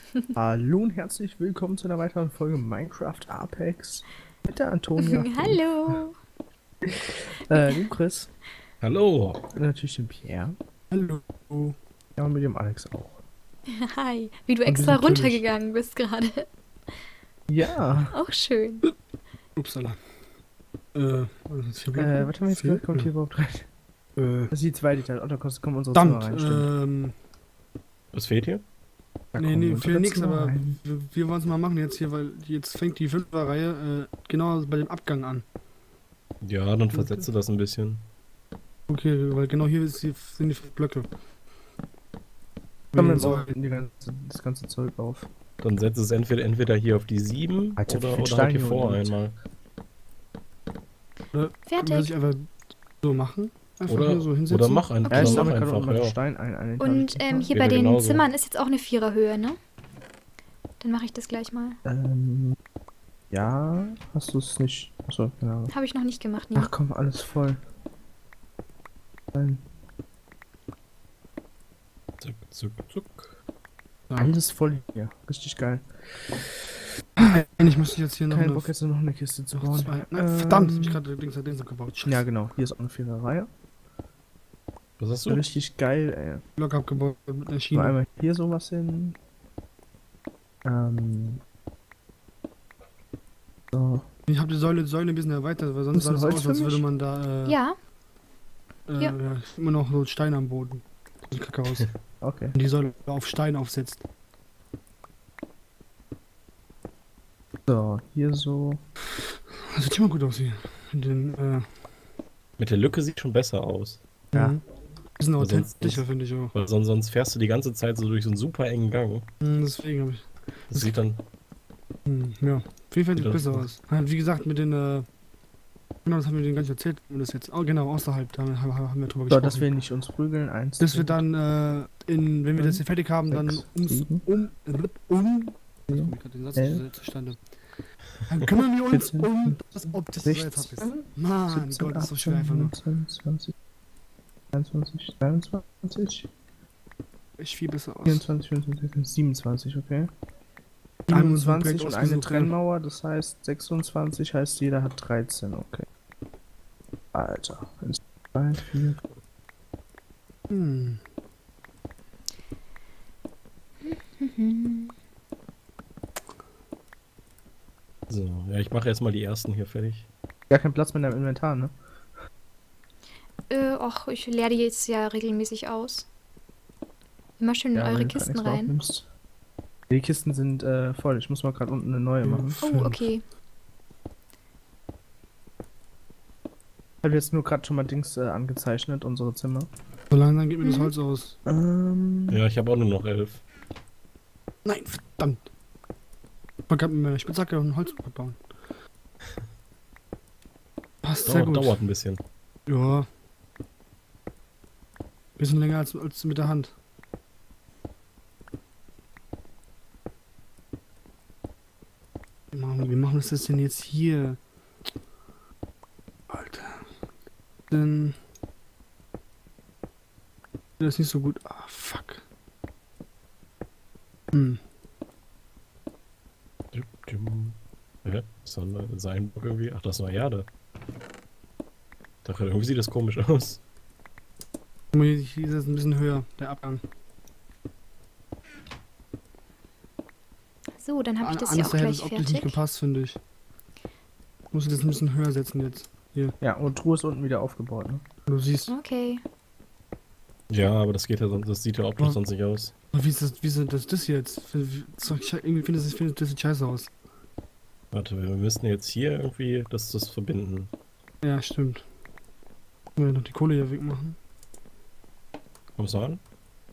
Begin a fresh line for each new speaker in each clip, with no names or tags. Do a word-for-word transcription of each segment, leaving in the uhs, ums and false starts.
Hallo und herzlich willkommen zu einer weiteren Folge Minecraft Apex mit der Antonia,
Hallo.
äh, dem Chris
Hallo.
und natürlich dem Pierre.
Hallo.
Ja, und mit dem Alex auch.
Hi. Wie du
Und wir
extra
sind natürlich-
runtergegangen bist gerade.
Ja,
Auch schön.
Upsala. Äh, was ist hier
äh, was haben wir jetzt
Vier?
gehört? Kommt hier überhaupt rein?
Äh,
Das ist die zweite Teil. Oh, da kommen unsere Zimmer
verdammt,
rein, stimmt.
ähm,
Was fehlt hier?
Da
nee,
kommen
nee,
unsere
für nichts,
Zimmer
aber
rein.
wir, wir wollen es mal machen jetzt hier, weil jetzt fängt die Fünferreihe äh, genau bei dem Abgang an.
Ja, dann versetze das ein bisschen.
Okay, weil genau hier ist die, sind die fünf Blöcke.
Kommen
Wir
wir
so-
bauen die ganze, das ganze Zeug auf.
Dann setze es entweder, entweder hier auf die sieben
Alter, wie
oder,
viel
oder
Stein
halt hier
hier
vor
unten liegt.
einmal.
Oder können wir
Fertig.
sich einfach so machen? Einfach
Oder,
hier so hinsetzen?
oder mach, ein,
Okay.
Ja, ich
oder
sammle
mach
gerade unten
einfach,
mal
ja.
Stein ein. eine
Und
Etage.
ähm, hier
Geht
bei
ja
den
genauso.
Zimmern ist jetzt auch eine Viererhöhe, ne? Dann mache ich das gleich mal.
Ähm, ja, hast du es nicht? Achso, genau.
Habe ich noch nicht gemacht, nee.
Ach komm, alles voll. Nein.
Zuck, zuck, zuck.
Ja.
Alles voll hier. Richtig geil.
Eigentlich müsste ich jetzt hier noch
Kein
eine...
Bock, jetzt noch eine Kiste zu bauen.
Zwei, nein, verdammt,
Ähm,
hab ich gerade links links abgebaut. Scheiße.
Ja, genau. Hier ist auch eine Viererreihe.
Was hast du?
Richtig geil, ey.
Block abgebaut mit einer
Nur
Schiene.
einmal hier sowas hin. Ähm. So.
Ich habe die Säule, Säule ein bisschen erweitert, weil sonst
Ist
sah
ein
das
Holz
aus,
für
als
mich?
würde man da äh,
Ja,
äh,
Ja.
ja, immer noch so Steine am Boden. Sieht kacke aus.
Okay.
Und die Säule auf Stein aufsetzt.
So, hier so.
Das sieht schon mal gut aus hier. Mit den, äh,
Mit der Lücke sieht schon besser aus.
Ja.
mhm. Bisschen
Aber sonst
authentischer,
nicht.
finde ich auch.
Weil sonst, sonst fährst du die ganze Zeit so durch so einen super engen Gang.
Mhm, deswegen habe ich.
Das sieht dann.
Mhm, ja. Auf jeden Fall sieht
Sieht
besser
das-
aus. Ja, wie gesagt, mit den, äh, genau, das haben wir denen gar nicht erzählt. Und das jetzt, oh, genau, außerhalb, da haben, haben wir drüber
So,
gesprochen.
dass wir nicht uns prügeln. Eins.
Dass wir
zwei,
dann, äh, in, wenn wir das hier fertig haben, dann
sechs,
ums,
sieben,
um, um,
zehn,
ich gerade den Satz
elf,
nicht zustande. Dann kümmern wir uns
vierzehn,
um das Optische. So, jetzt hab ich's.
sechzehn,
Mann
siebzehn,
Gott, das ist so schwer einfach
achtzehn,
nur.
neunzehn, zwanzig, einundzwanzig, dreiundzwanzig,
Echt viel besser aus.
vierundzwanzig, fünfundzwanzig, siebenundzwanzig, okay.
Da haben wir uns ein
siebenundzwanzig
Projekt
und eine
ausgesucht, ja.
Trennmauer, das heißt sechsundzwanzig heißt jeder hat dreizehn, okay. Alter. eins, zwei, vier,
Hm.
So, ja, ich mache jetzt mal die ersten hier fertig.
gar kein Platz mehr in deinem Inventar, ne?
äh, och, ich leere die jetzt ja regelmäßig aus. Immer schön in
Ja,
eure
wenn du
Kisten
extra
rein.
aufnimmst. Die Kisten sind äh, voll. Ich muss mal gerade unten eine neue
Ja.
machen.
Oh, okay.
Ich habe jetzt nur gerade schon mal Dings äh, angezeichnet, unsere Zimmer.
So langsam geht mir das
Mhm.
Holz aus.
Ähm,
Ja, ich habe auch nur noch elf.
Nein, verdammt. Ich wollte gerade mit meiner Spitzhacke und Holz abbauen. Passt sehr
Dauert,
gut.
dauert ein bisschen.
Ja. Bisschen länger als, als mit der Hand. Wie machen, wie machen wir das denn jetzt hier? Alter. Denn. Das ist nicht so gut. Ah, fuck. Hm.
Dum, dum. Hä? Ist da ein Seinbock irgendwie? Ach, das ist eine Erde. Doch, irgendwie sieht das komisch aus.
Guck mal, Hier hier ist es ein bisschen höher, der Abgang.
So, dann habe ich das hier
Anders
auch
hätte
gleich
es optisch nicht
fertig.
gepasst, finde ich. Muss ich das ein bisschen höher setzen jetzt.
ja, und Truhe ist unten wieder aufgebaut, ne?
Du siehst.
Okay.
Ja, aber das geht ja sonst, das sieht ja optisch
Ja.
sonst nicht aus.
Aber Wie ist das, wie ist das, das jetzt? Wie- so, ich- Irgendwie finde ich, finde das sieht scheiße aus.
Warte, wir müssten jetzt hier irgendwie das, das verbinden.
Ja, stimmt. Können wir noch die Kohle hier wegmachen?
Kommst du an?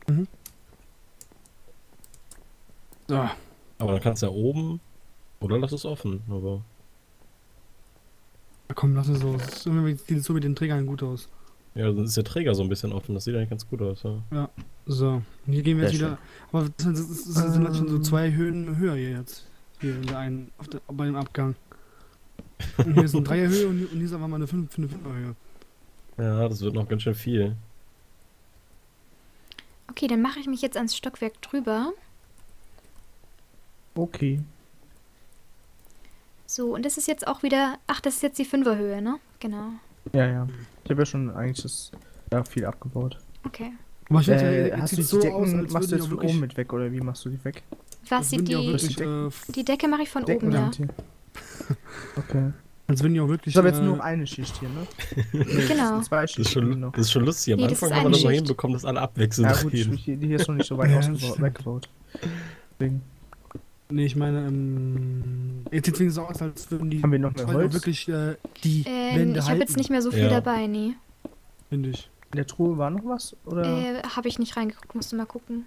So.
Aber dann kannst du ja oben. Oder lass es offen, aber.
Ja, komm, lass es so. Das ist irgendwie- sieht so mit den Trägern gut aus.
Ja, dann ist der Träger so ein bisschen offen, das sieht eigentlich ganz gut aus, ja.
So. Und hier gehen wir jetzt
Sehr
wieder. Aber das, das, das, das sind halt schon so zwei Höhen höher hier jetzt. Hier in der einen, auf der, bei dem Abgang. Und hier ist eine Dreierhöhe und, und hier ist einfach mal eine fünf, eine Fünferhöhe.
Ja, das wird noch ganz schön viel.
Okay, dann mache ich mich jetzt ans Stockwerk drüber.
Okay.
So, und das ist jetzt auch wieder. Ach, das ist jetzt die Fünferhöhe, ne? Genau.
Ja, ja. Ich habe ja schon eigentlich das ja, viel abgebaut.
Okay.
Aber ich finde,
Äh,
jetzt
hast du
sieht
die
so
Decken,
aus, als
machst du
würden die
jetzt
auch
von
wirklich,
oben mit weg oder wie machst du die weg?
Was
als
sieht
würden die auch
die.
wirklich,
die
äh, f-
Die Decke mache ich von
Decken
oben, ja.
sind hier. Okay.
als würden die auch wirklich.
Ich habe jetzt
äh,
nur noch eine Schicht hier, ne? Nee,
Genau.
das sind zwei
Das ist
Schichten
schon,
noch.
das ist schon lustig. Am
Nee, das
Anfang
ist
haben wir
eine
das noch
Schicht.
hinbekommen, dass alle abwechselnd
Ja gut,
reden.
die, die hier ist noch nicht so weit
Ja,
ausgebaut,
stimmt.
weggebaut. Deswegen.
Nee, ich meine, ähm, jetzt sieht es so aus, als würden die
Haben wir noch mehr
wollen auch
Holz?
wirklich äh, die
Ähm,
Wände
ich habe
halten,
jetzt nicht mehr so viel
Ja.
dabei, nee.
finde ich.
In der Truhe war noch was? Oder?
Äh, habe ich nicht reingeguckt, musst du mal gucken.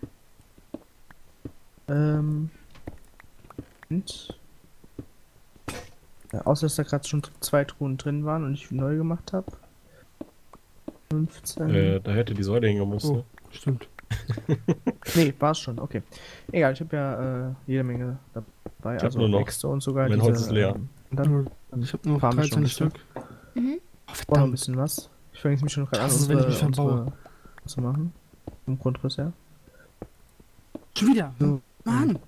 Ähm. Und? Ja, außer dass da gerade schon zwei Truhen drin waren und ich neu gemacht habe. fünfzehn.
Äh, da hätte die Säule hängen müssen.
Oh, stimmt.
Nee, war es schon, okay. Egal, ich habe ja äh, jede Menge dabei.
Ich hab
also
nur noch-
Äxte und sogar
mein
diese,
Holz ist leer.
Ähm, und dann
Ich habe noch
farm ich schon ein
dreizehn
bisschen.
Stück.
Mhm.
Oh,
brauche noch ein
verdammt.
bisschen was. Ich fange jetzt mich schon gerade an,
Das ist,
unsere,
wenn ich mich verbaue.
unsere zu machen. Vom Grundriss her.
Schon wieder.
So.
Mann.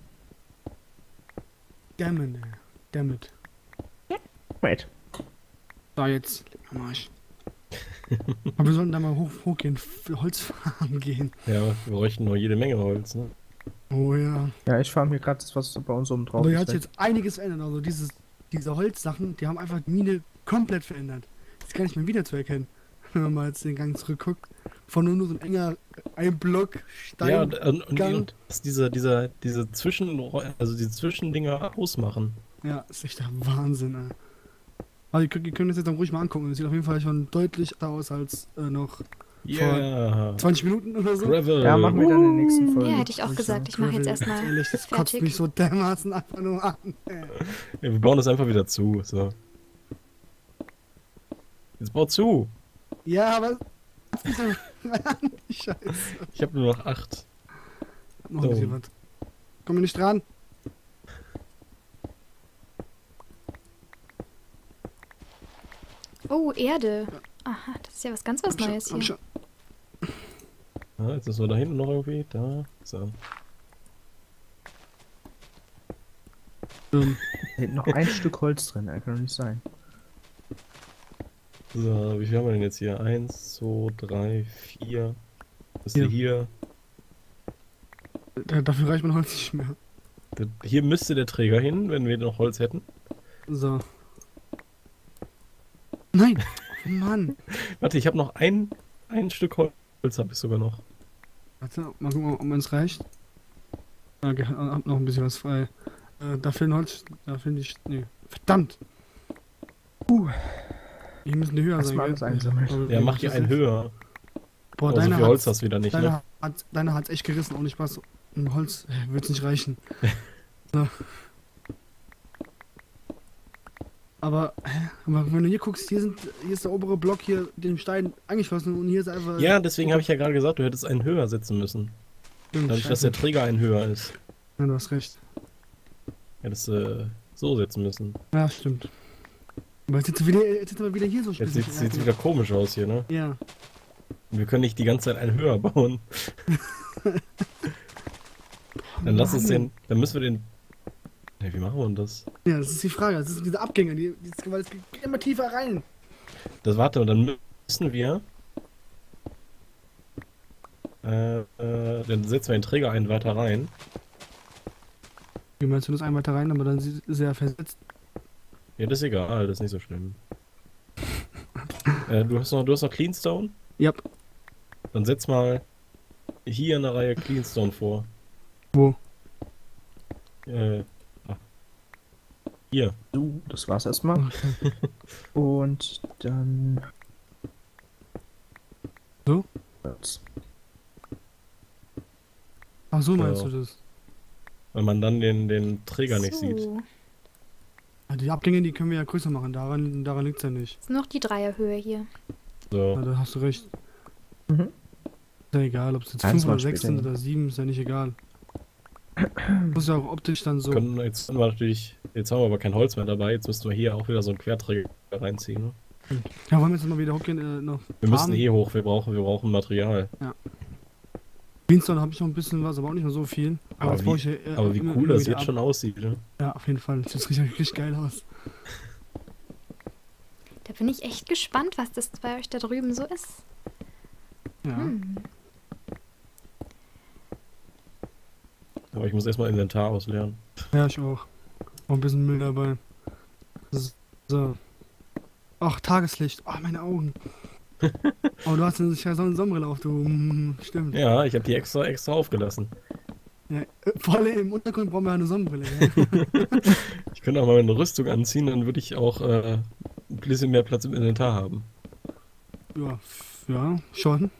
Dammit, ey. Dammit.
Wait.
So, jetzt. Leck mal am Arsch. Aber wir sollten da mal hoch, hochgehen, für Holz fahren gehen.
Ja, wir bräuchten nur jede Menge Holz, ne?
Oh ja.
Ja, ich farm hier gerade das, was bei uns oben drauf
Aber hier
ist.
hat sich
weg.
jetzt einiges verändert. Also dieses, diese Holzsachen, die haben einfach die Mine komplett verändert. Das ist gar nicht mehr wiederzuerkennen. Wenn man mal jetzt den Gang zurückguckt. Von nur, nur so ein enger, ein Block Stein.
Ja, und, und, und,
Gang.
und was diese, diese, diese Zwischen, also die Zwischendinger ausmachen.
Ja, ist echt der Wahnsinn, ey. Also ihr könnt, ihr könnt das jetzt dann ruhig mal angucken. Das sieht auf jeden Fall schon deutlich besser aus als äh, noch
Yeah.
zwanzig Minuten oder so.
Gravel.
Ja, machen wir dann in der nächsten Folge.
Ja, hätte ich auch
würd
gesagt.
sagen.
Ich mache jetzt
Gravel,
erstmal
Ehrlich, das kotzt
fertig.
mich so dermaßen einfach nur an. Ey.
Ja, wir bauen das einfach wieder zu. So. Jetzt bau zu.
Ja, aber... Scheiße.
Ich habe nur noch acht.
Hab noch ein bisschen
So.
was. Komm mir nicht dran.
Oh, Erde. Aha, das ist ja was ganz was
Hab schon-
Neues
hab
hier.
schon-
Ja, jetzt ist wir da hinten noch irgendwie. Da. So.
Ähm,
Da hinten noch ein Stück Holz drin, das kann doch nicht sein.
So, wie viel haben wir denn jetzt hier? Eins, zwei, drei, vier. Was ist
Hier.
hier?
da- dafür reicht mein Holz nicht mehr.
Da- Hier müsste der Träger hin, wenn wir noch Holz hätten.
So. Nein! Oh Mann!
Warte, ich habe noch ein, ein Stück Holz, habe ich sogar noch.
Warte, mal gucken, ob es reicht. Okay, hab noch ein bisschen was frei. Äh, da fehlen Holz. Da finde ich. Nee. Verdammt!
Uh.
Die müssen die höher
Erst
sein.
mal
gell?
alles einsammeln.
Aber
Ja,
wie
mach
macht
die
das
einen
jetzt?
höher.
Boah,
Oh, so
deine
viel Holz
hat,
hast du wieder nicht,
deine
ne?
hat, deine hat's echt gerissen, ohne Spaß. Ein Holz äh, wird's nicht reichen. So. Aber, hä? Aber wenn du hier guckst, hier, sind, hier ist der obere Block hier dem Stein angeschlossen und hier ist einfach.
Ja, deswegen habe ich ja gerade gesagt, du hättest einen höher setzen müssen.
Stimmt,
Dadurch, dass
scheiße.
der Träger ein höher ist.
Ja, du hast recht.
Hättest äh, so setzen müssen.
Ja, stimmt. Aber jetzt sitzt du wieder, jetzt sitzt du wieder hier so
Jetzt
spitz.
sieht es wieder komisch aus hier, ne?
Ja.
Und wir können nicht die ganze Zeit einen höher bauen. Dann lass uns den. Dann müssen wir den. Ne, wie machen wir denn das?
Ja, das ist die Frage. Das sind diese Abgänge, die, die, weil es geht immer tiefer rein.
Das warte, und dann müssen wir. Äh, äh, dann setzen wir den Träger einen weiter rein.
Wie meinst du das einmal weiter rein, aber dann ist er versetzt?
Ja, das ist egal, das ist nicht so schlimm. äh, du hast noch, du hast noch Cleanstone?
Ja.
Dann setz mal hier eine Reihe Cleanstone vor.
Wo?
Äh, ah. Hier.
Du, das war's erstmal.
Okay.
Und dann.
So?
Holz.
Ach so meinst
Ja.
du das?
Weil man dann den, den Träger nicht
so.
sieht.
Ja, die Abgänge, die können wir ja größer machen. Daran, daran liegt's ja nicht.
Ist noch die Dreierhöhe hier.
So.
Ja, da hast du recht.
Mhm.
Ist ja egal, ob es jetzt
Eins
fünf
mal
oder sechs
später.
sind oder sieben, ist ja nicht egal. Muss ja auch optisch dann so.
Können, jetzt können wir natürlich. Jetzt haben wir aber kein Holz mehr dabei. Jetzt müssten wir hier auch wieder so einen Querträger reinziehen. Ne?
Ja, wollen wir jetzt mal wieder hochgehen? Äh, noch
Wir müssen
farmen?
hier hoch. Wir brauchen, wir brauchen Material.
Greenstone habe ich noch ein bisschen was, aber auch nicht mehr so viel.
Aber
das
wie-
brauche ich ja, äh,
Aber wie
immer-
cool
immer
das
wieder
jetzt
ab.
schon aussieht, ne?
Ja, auf jeden Fall. Das sieht richtig, richtig geil aus.
Da bin ich echt gespannt, was das bei euch da drüben so ist.
Ja.
Hm.
Aber ich muss erstmal Inventar ausleeren.
Ja, ich auch. Auch ein bisschen Müll dabei. So. Ach, Tageslicht. Oh, meine Augen. Oh, du hast eine scheiß Sonnenbrille auf, du. Mm, Stimmt. Ja.
Ja, ich habe die extra extra aufgelassen.
äh, Vor allem im Untergrund brauchen wir eine Sonnenbrille. Ja?
Ich könnte auch mal eine Rüstung anziehen, dann würde ich auch äh, ein bisschen mehr Platz im Inventar haben.
ja, f- ja, schon.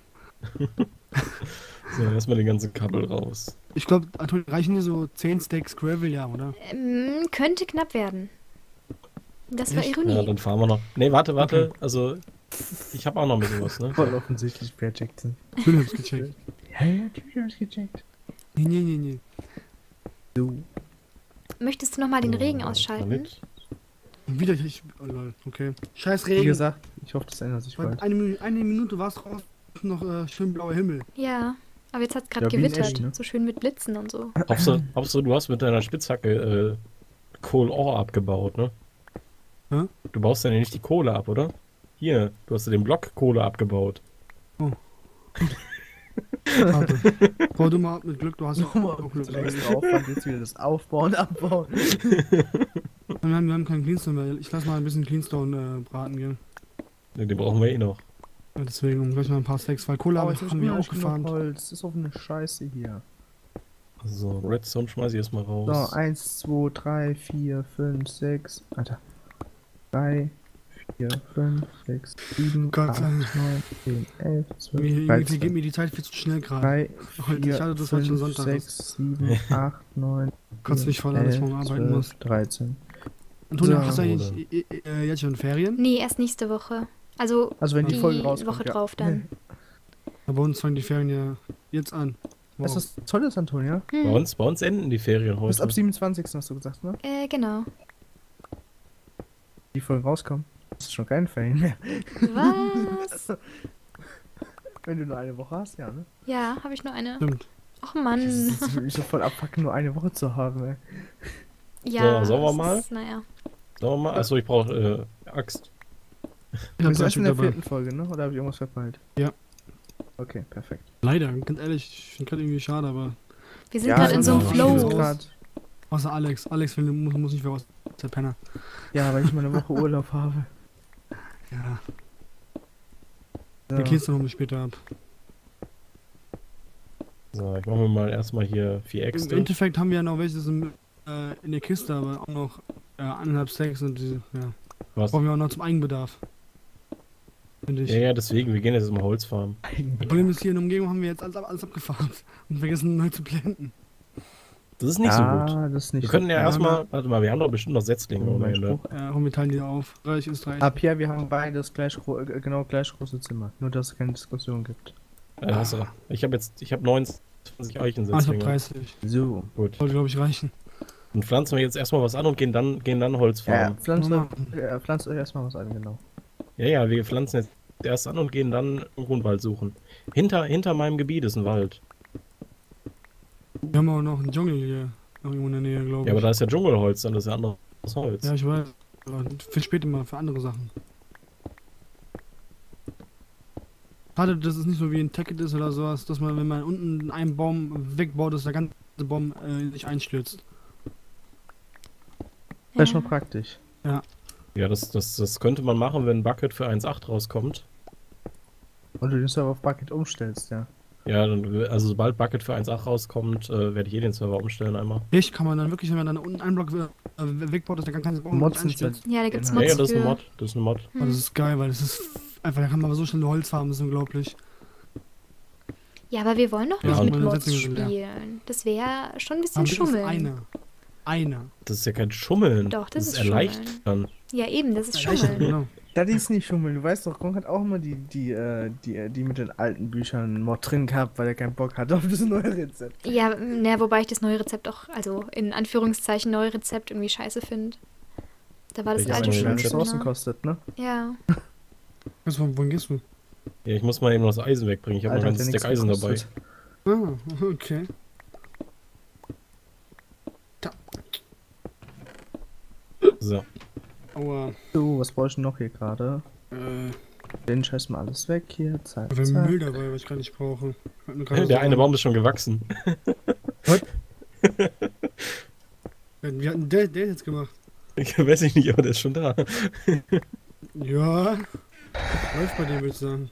So, erstmal den ganzen Kabel raus.
Ich glaube, reichen dir so zehn Stacks Gravel, ja, oder?
Ähm, könnte knapp werden. Das war
Echt?
Ironie.
Ja, dann fahren wir noch. Nee, warte, warte. Also, ich habe auch noch ein bisschen was, ne?
Voll offensichtlich per Jackson.
Schön, hab's gecheckt.
Ja, ja, natürlich hab ich gecheckt.
Nee, nee, nee, nee.
So.
Möchtest du nochmal den
So,
Regen
mal
ausschalten?
mit.
Und wieder, ich. Oh, lol, okay. Scheiß
Wie
Regen.
gesagt, ich hoffe, das ändert sich
Weil
bald.
eine, Minute, eine Minute war es drauf, noch äh, schön blauer Himmel.
Ja, aber jetzt hat es gerade
Ja, wie in
gewittert.
echt, ne?
So schön mit Blitzen und so.
Hauptsache, Hauptsache, du hast mit deiner Spitzhacke äh, Coal Ore abgebaut, ne?
Hä?
Du baust dann ja nicht die Kohle ab, oder? Hier, du hast ja den Block Kohle abgebaut.
Warte. Bau du mal ab mit Glück, du hast ja
Nochmal
auch Glück.
so extra Aufwand, jetzt wieder das Aufbauen, Abbauen.
Wir haben, wir haben keinen Cleanstone mehr. Ich lass mal ein bisschen Cleanstone äh, braten gehen.
Ne, den brauchen wir eh noch.
Ja, deswegen um gleich mal ein paar Stacks, weil Kohle
Aber
habe
jetzt
ich
ist
haben wir
mir
auch
auch genug
gefahren.
Holz. Das ist auf eine Scheiße hier.
So, Redstone schmeiß ich erstmal raus.
So, eins, zwei, drei, vier, fünf, sechs. Alter. drei, vier, fünf, sechs, sieben,
Gott
acht,
sei Dank.
neun, zehn, elf, zwölf,
Mir, irgendwie
dreizehn.
geht mir die Zeit viel zu schnell gerade.
drei,
Heute,
vier,
schade, dass heute schon
fünf,
Sonntag ist.
sechs, sieben, acht, neun,
Kotzt mich voll an, dass ich morgen arbeiten muss.
dreizehn.
Antonio,
So,
hast du eigentlich
oder?
äh, äh, jetzt schon Ferien?
Nee, erst nächste Woche. Also,
Also wenn die,
die
Folge rauskommt,
Woche
ja.
drauf dann.
Aber bei uns fangen die Ferien ja jetzt an.
Das
Wow.
ist das Tolle, Antonia.
Bei
Hm.
uns, bei uns enden die Ferien
Du bist ab
heute.
siebenundzwanzigsten hast du gesagt, ne?
Äh, genau.
Die Folgen rauskommen. Das ist schon kein Ferien mehr.
Was?
Wenn du nur eine Woche hast, ja, ne?
Ja, habe ich nur eine.
Stimmt.
Och Mann.
Das würde mich so voll abfucken, nur eine Woche zu haben, ey.
Ja,
So, sollen wir
es
mal?
Ist, naja.
Sagen wir mal, achso, ich brauche äh, Axt.
Ich
Wir
hab
sind
drei
erst in
Stück
der
dabei.
vierten Folge, ne? Oder habe ich irgendwas verpeilt?
Ja.
Okay, perfekt.
Leider, ganz ehrlich, ich finde gerade irgendwie schade, aber.
Wir sind gerade in so einem
genau.
Flow.
Wir sind
grad-
Außer Alex. Alex will, muss, muss nicht mehr was. Der Penner.
Ja, weil ich mal eine Woche Urlaub habe.
Ja.
So.
Der Kiste noch mal später ab.
So, ich mache mir mal erstmal hier vier
Im
Äxte.
Endeffekt haben wir ja noch welches im, äh, in der Kiste, aber auch noch äh, anderthalb Stacks und diese, ja.
Was?
Brauchen wir auch noch zum Eigenbedarf. Finde ich.
Ja, ja, deswegen, wir gehen jetzt mal Holz farmen.
Das Problem ist, hier in der Umgebung haben wir jetzt alles, ab- alles abgefahren und vergessen neu zu blenden.
Das ist nicht so gut.
Ah, das ist nicht
Wir können ja
gut.
erstmal, warte mal, wir haben doch bestimmt noch Setzlinge
Oh,
ohne
mein
Ende.
Spruch.
Ja, komm, wir teilen die auf. Reich ist reich.
Ah, Pierre, wir haben beides gleich gro äh, genau gleich große Zimmer. Nur, dass es keine Diskussion gibt.
Äh, hast du, ich habe jetzt, ich habe neunundzwanzig
Ah, ich hab
Eichensetzlinge.
dreißig.
So.
Gut.
Sollte, glaube ich, reichen.
Und pflanzen wir jetzt erstmal was an und gehen dann, gehen dann Holz
Ja,
farmen.
pflanzt,
Mama.
äh, pflanzt euch erstmal was an, genau.
Ja, ja, wir pflanzen jetzt erst an und gehen dann einen Grundwald suchen. Hinter, hinter meinem Gebiet ist ein Wald.
Wir haben auch noch einen Dschungel hier. Noch irgendwo in der Nähe, glaube ich.
Ja, aber da ist ja Dschungelholz, dann ist ja anderes Holz.
Ja, ich weiß. Aber viel später mal für andere Sachen. Schade, dass es nicht so wie ein Tacket ist oder sowas, dass man, wenn man unten einen Baum wegbaut, dass der ganze Baum äh, sich einstürzt.
Das ist
Ja.
schon praktisch.
Ja, das, das, das könnte man machen, wenn Bucket für eins Punkt acht rauskommt.
Und du den Server auf Bucket umstellst, ja.
Ja, dann, also sobald Bucket für eins Punkt acht rauskommt, äh, werde ich eh den Server umstellen einmal.
Echt, kann man dann wirklich, wenn man dann unten einen Block äh, wegbaut, dass der ganze Baum sich
Mods
einstürzt.
Ja, da gibt's
Ja,
Ja,
Mods
ja, das ist eine
für.
Mod. Das ist eine Mod.
Oh, das ist geil, weil das ist einfach, da kann man aber so schnell Holz farmen, das ist unglaublich.
Ja, aber wir wollen doch
Ja,
nicht
und
mit
meine
Mods
Setzlinge sind leer.
spielen. Das wäre schon ein bisschen
Aber das ist
schummeln.
einer. Einer.
Das ist ja kein Schummeln.
Doch, das ist
erleichtern.
Ja, eben, das ist
Erleichtert,
Schummeln.
genau.
Das ist nicht schummeln. Du weißt doch, Gronk hat auch immer die, die, äh, die, äh, die mit den alten Büchern Mod drin gehabt, weil er keinen Bock hat auf das neue Rezept.
Ja, na, wobei ich das neue Rezept auch, also in Anführungszeichen neue Rezept irgendwie scheiße finde. Da war das
Welches
alte
neue
schon
Weil
Rezept?
es Ressourcen
schöner.
kostet, ne?
Ja.
Was, wo- wohin gehst du?
Ja, ich muss mal eben noch das Eisen wegbringen. Ich habe noch ein
Alter,
ganzes
hat ja
Stack
nichts
Eisen dabei.
gekostet.
Ah, okay. Da.
So.
Aua.
So, was brauche ich denn noch hier gerade?
Äh,
Den scheiß mal alles weg hier. Zack,
da war
zack.
Müll dabei, was ich gar nicht brauche. Hat mir gerade
Der
so
eine
an-
Baum ist schon gewachsen.
Wie hat denn der, der jetzt gemacht?
Ich weiß ich nicht, aber der ist schon da.
Ja. Läuft bei dem, würde ich sagen.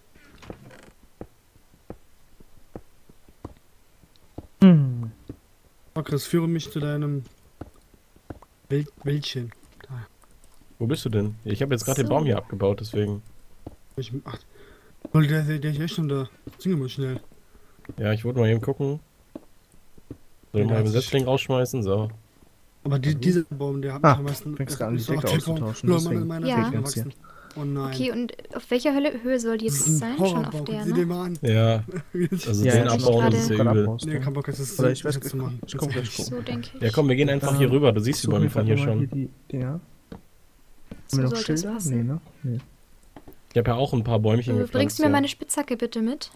Hm.
Oh, Chris, führe mich zu deinem Wäld Wäldchen.
Wo bist du denn? Ich habe jetzt gerade den
So.
Baum hier abgebaut, deswegen.
Ich, ach, oh, der, der, der ist echt schon da. Singe mal schnell.
Ja, ich wollte mal eben gucken. Soll ich
Ja,
mal einen
das ist-
Setzling rausschmeißen? So.
Aber die, dieser Baum, der hat
Ah,
mich am meisten...
fängst
der
gerade an,
ist
die
so
Decke
auf der Baum-
auszutauschen,
Lol,
deswegen
meine, meine
Ja.
Decke
regnet's hier.
gewachsen. Oh nein.
Okay, und auf welcher Hölle, Höhe soll die
Das
jetzt
ist
sein?
ein
Schon
Horrorbaum.
auf der,
Guck dir den
ne?
mal an.
Ja, also
Ja,
den
ja,
abbauen,
gerade-
das ist ja
gerade
übel.
abbaust,
Nee,
ja.
kein Bock, das ist
Oder ich weiß,
das zu machen.
ich komm gleich
Das ist
gucken.
So denke ich.
Ja, komm, wir gehen einfach
Ähm,
hier rüber. Du siehst die
Such
Bäume
mir
von
grad
hier
mal
schon.
die Dinger. Haben
So
wir noch
sollte es
Schilder?
passen.
Nee, ne? Nee.
Ich habe ja auch ein paar Bäumchen
Du
gepflanzt.
bringst du mir
ja.
meine Spitzhacke bitte mit?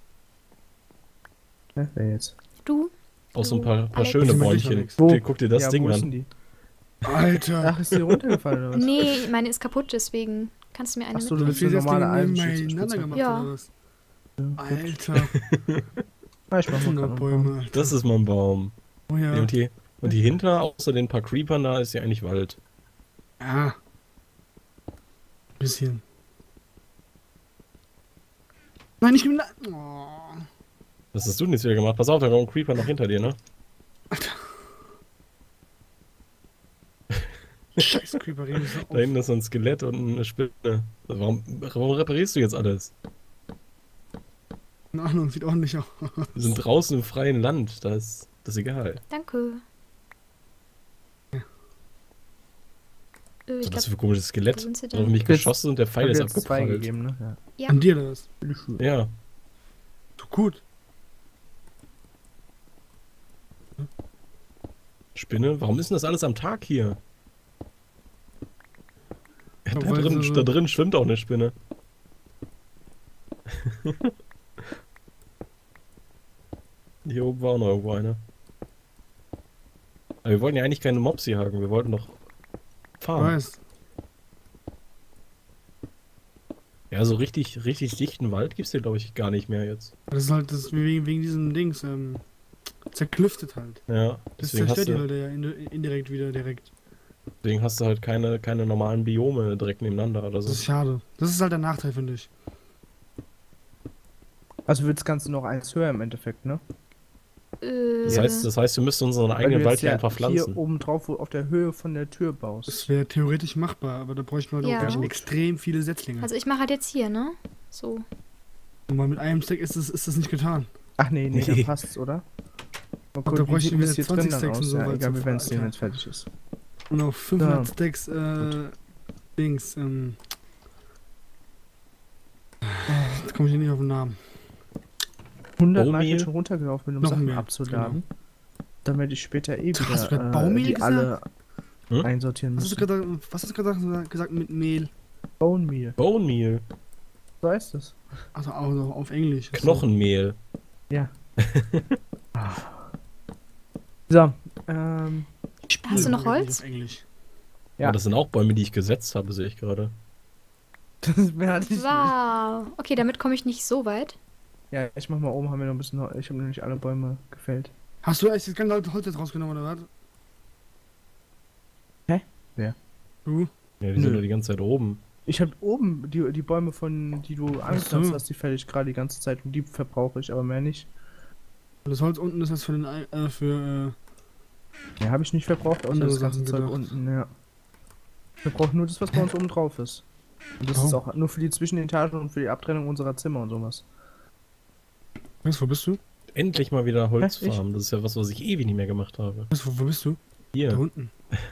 Ne, wer jetzt?
Du?
Auch so ein
du,
paar, paar
Alex?
schöne
Das ist
Bäumchen.
Alex.
Guck dir, guck dir das
ja,
Ding
wo ist denn
an.
die?
Alter.
Ach, ist die runtergefallen oder was?
Nee, meine ist kaputt, deswegen kannst du mir eine
Ach so,
mitbringen.
du
Du
willst
hast
eine
viele
normale
Setzlinge
Eisenspitze.
nebeneinander gemacht,
Ja.
oder was?
Ja, gut.
Alter.
Ah, ich mach mal
hundert
grad
Bäume,
Bäume.
Alter.
Das ist mal ein Baum.
Oh ja.
Nee, und, hier, und hier hinter, außer den paar Creepern, da ist ja eigentlich Wald.
Ja. Bisschen. Nein, ich bin da. Oh.
Was hast du denn jetzt wieder gemacht? Pass auf, da kommt ein Creeper noch hinter dir, ne?
Scheiß Creeper, reden so
Da
auf.
hinten ist so ein Skelett und eine Spinne. Warum, warum reparierst du jetzt alles?
Keine Ahnung, sieht ordentlich aus.
Wir sind draußen im freien Land, da ist das ist egal.
Danke. Äh, ich
So, was
glaub,
für ein komisches
wo
Skelett.
sind sie
Da haben
denn?
mich geschossen und der Pfeil
Hab
ist
jetzt zwei
abgeprallt.
gegeben, ne? Ja.
Ja,
An dir das.
Ja,
So gut.
Spinne? Warum ist denn das alles am Tag hier? Ja,
Ja,
da,
weil
drin,
sie so-
da drin schwimmt auch eine Spinne. Hier oben war auch noch irgendwo eine. Aber wir wollten ja eigentlich keine Mobs hier jagen, wir wollten doch
Ich
fahren.
weiß.
Ja, so richtig, richtig dichten Wald gibt's hier, glaube ich, gar nicht mehr jetzt.
Das ist halt das wegen, wegen diesem Dings, ähm, zerklüftet halt.
Ja,
Das
deswegen hast,
zerstört die
du,
Leute ja indi- indirekt wieder direkt.
deswegen hast du halt keine, keine normalen Biome direkt nebeneinander oder
Das ist
so.
schade. Das ist halt der Nachteil, finde ich.
Also wird das Ganze noch eins höher im Endeffekt, ne?
äh,
Das heißt, das heißt, wir müssen unseren
Weil
eigenen
du
Wald
jetzt
hier
ja
einfach pflanzen.
hier oben drauf wo- auf der Höhe von der Tür baust.
Das wäre theoretisch machbar, aber da bräuchte man
Ja.
auch echt
Gut.
extrem viele Setzlinge.
also ich mache halt jetzt hier, ne? So.
Und mal mit einem Stack ist das, ist das nicht getan.
Ach nee, nee,
Nee.
dann passt's, oder? Mal
da
gucken, wie
bräuchten
sieht
wir
das hier
zwanzig
drin dann
Stacks und
aus?
so,
Ja,
weil
egal,
so-
wir werden es sehen,
Alter.
wenn es fertig ist.
Und auf fünfhundert
Ja.
Stacks, äh, Dings, ähm. Jetzt komme ich hier nicht auf den Namen.
hundert Mal
Baumehl?
hier schon runtergelaufen bin, um
Noch
Sachen
mehr,
abzuladen. Damit ich später eh
Hast
wieder
du grad
äh,
Baumehl
die
gesagt?
alle
Hm?
einsortieren
Was hast
muss.
du gerade was hast du gerade gesagt mit Mehl?
Bone Meal.
Bone Meal,
So heißt es.
Also, also auf Englisch.
Knochenmehl.
Ja. So, ähm,
Hast du noch Holz?
Auf Englisch.
Ja.
Ja. Das sind auch Bäume, die ich gesetzt habe, sehe ich gerade.
das mehr hatte ich nicht.
Wow. Okay, damit komme ich nicht so weit.
Ja, ich mach mal oben, haben wir noch ein bisschen, Hol- ich habe nämlich alle Bäume gefällt.
Hast du echt das ganze Holz jetzt rausgenommen, oder was?
Hä? Wer?
Du?
Ja, die
Nö.
sind ja die ganze Zeit oben.
Ich habe oben die, die Bäume von, die du angepflanzt
so.
hast, die fäll ich gerade die ganze Zeit und die verbrauche ich, aber mehr nicht.
Das Holz unten ist das für den, Ei- äh, für,
Ja, habe ich nicht verbraucht, außer
Andere
das ganze
Sachen
Zeug
gedacht.
unten, ja. Wir brauchen nur das, was bei uns oben drauf ist. Und das ist
Warum?
auch nur für die Zwischenetagen und für die Abtrennung unserer Zimmer und sowas.
äh, was, wo bist du?
Endlich mal wieder Holz
Hä, ich?
farmen. Das ist ja was, was ich ewig nicht mehr gemacht habe.
Was, wo, wo bist du? Da
Hier.
unten.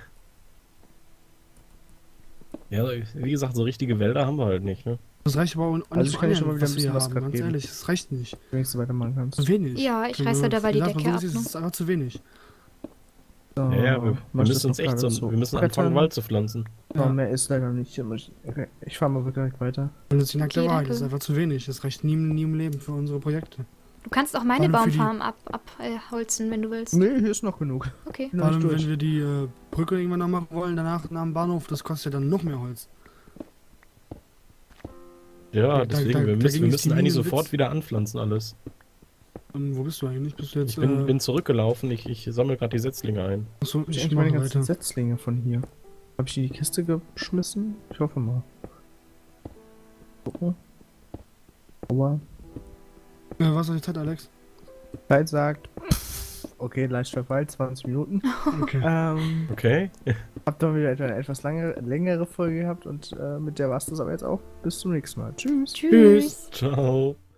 Ja, wie gesagt, so richtige Wälder haben wir halt nicht, ne?
Das reicht aber auch nicht
Also ich kann dir schon mal wieder ein
was wir
bisschen
hier
was
haben,
grad
ganz
geben.
ehrlich, das reicht nicht.
Wenn du weitermachen kannst.
Zu wenig.
Ja, ich
Wenn
reiß
du
da dabei die
gesagt,
Decke
so
ab,
ist
ne?
es einfach zu wenig.
So,
Ja, ja, wir, wir
mach ich
müssen
das
uns
noch
echt so,
gerade
wir müssen
brettern.
anfangen, Wald zu pflanzen.
So,
Ja.
mehr ist leider nicht. Hier muss Ich, okay, ich fahre mal direkt weiter.
Und das ist die nackte
Okay,
Wahrheit,
danke.
das ist einfach zu wenig. Das reicht nie, nie im Leben für unsere Projekte.
Du kannst auch meine
Vor allem für die-
Baumfarm ab, abholzen, wenn du willst.
Nee, hier ist noch genug.
Okay.
Bin
Vor
noch nicht
allem,
durch.
wenn wir die äh, Brücke irgendwann noch machen wollen, danach nach dem Bahnhof, das kostet ja dann noch mehr Holz.
Ja,
Da-
deswegen,
da-
wir
da
müssen,
ging
wir
es
müssen
die
eigentlich
Minen
sofort
Witz.
wieder anpflanzen alles.
Und wo bist du eigentlich? Bist du jetzt...
Ich bin,
äh,
bin zurückgelaufen, ich, ich sammle gerade die Setzlinge ein.
achso,
Hab ich
ich
eigentlich meine
mache
ganzen
weiter.
Setzlinge von hier? Habe ich die in die Kiste geschmissen? Ich hoffe mal. Gucken. Aber
Äh, was soll die Zeit, Alex?
Zeit sagt, okay, leicht verfeilt, zwanzig Minuten.
Okay.
ähm,
Okay?
habt doch wieder eine etwas lange, längere Folge gehabt und äh, mit der war's das aber jetzt auch. Bis zum nächsten Mal. Tschüss.
Tschüss.
Ciao.